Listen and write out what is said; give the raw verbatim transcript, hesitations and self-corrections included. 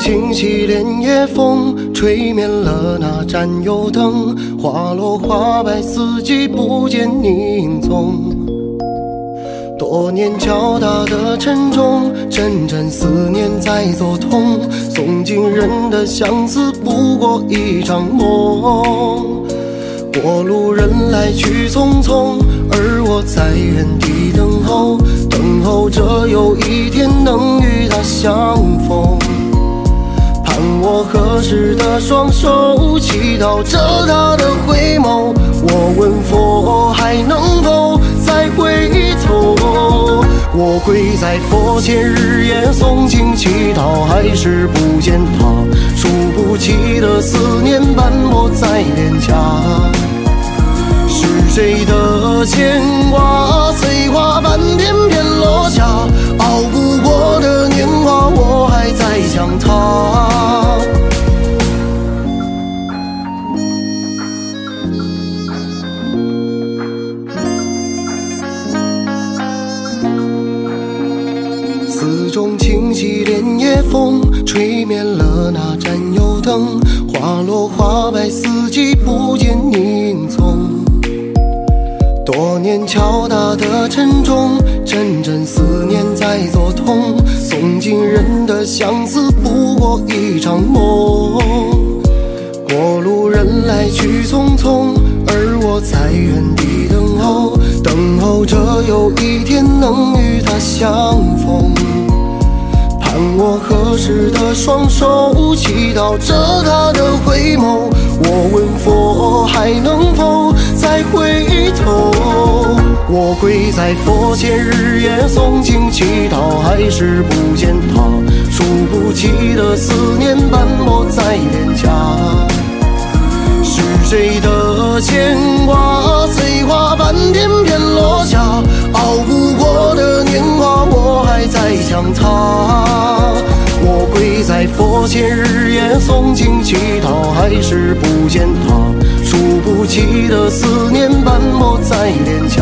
清晰，连夜风吹灭了那盏油灯，花落花败，四季不见你影踪。多年敲打的沉重，阵阵思念在作痛，送尽人的相思不过一场梦。过路人来去匆匆，而我在原地等候，等候着有一天能与他相逢。盼我合十的双手，祈祷着他的回眸。我问佛还能否再回头？我跪在佛前日夜诵经祈祷，还是不见他。数不齐的思念斑驳在脸颊，是谁的牵挂？碎花瓣片片落下，熬不过的年华，我还在想他。寺中清晰，连夜风吹灭了那盏油灯，花落花败，四季不见你影踪。多年敲打的沉重，阵阵思念在作痛，送尽人的相思不过一场梦。过路人来去匆匆，而我在原地等候，等候着有一天能与他相逢。盼我合十的双手，祈祷着他的回眸。我问佛还能否再回头？我跪在佛前日夜诵经祈祷，还是不见他。数不齐的思念斑驳在脸颊，是谁的牵挂？碎花瓣片片落下，熬不过的年华，我还在想他。我跪在佛前日夜诵经祈祷，还是不见他。数不齐的思念斑驳在脸颊，